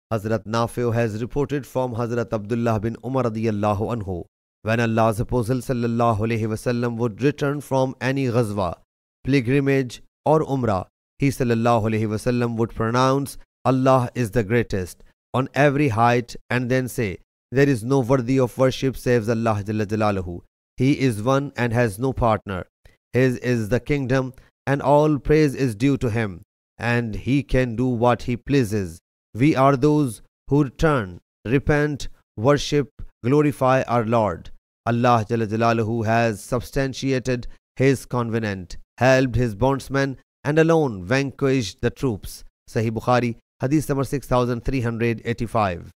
Hazrat Nafi has reported from Hazrat Abdullah bin Umar radiyallahu anhu, when Allah's Apostle sallallahu alaihi wasallam would return from any ghazwa, pilgrimage or umrah, he sallallahu alaihi wasallam would pronounce, Allah is the greatest on every height, and then say, there is no worthy of worship save Allah Jalla Jalaluhu. He is one and has no partner. His is the kingdom, and all praise is due to him, and he can do what he pleases. We are those who return, repent, worship, glorify our Lord. Allah Jalla Jalaluhu has substantiated his covenant, helped his bondsmen, and alone vanquished the troops. Sahih Bukhari, Hadith number 6385.